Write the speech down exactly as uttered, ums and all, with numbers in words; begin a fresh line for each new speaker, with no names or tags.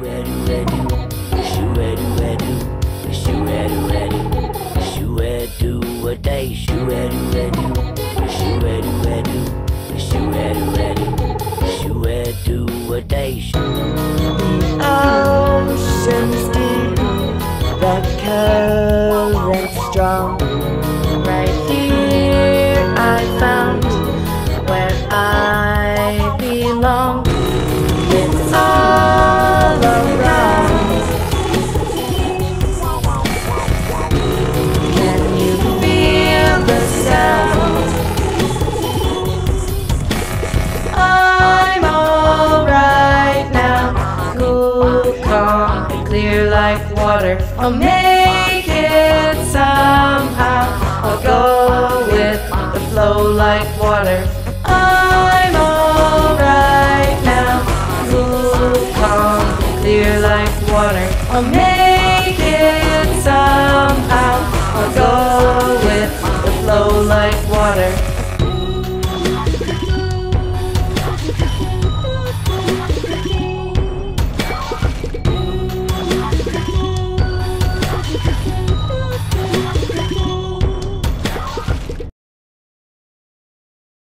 Day, shoo a doo a doo, shoo a doo a doo, shoo a doo a doo, shoo a doo a day. The ocean's deep, the current strong. Right here I found where I belong. It's all around. I'm alright now, cool, calm, clear like water. I'll make it somehow. I'll go with the flow like water. I'm alright now, cool, calm, clear like water. I'll make it somehow. I'll go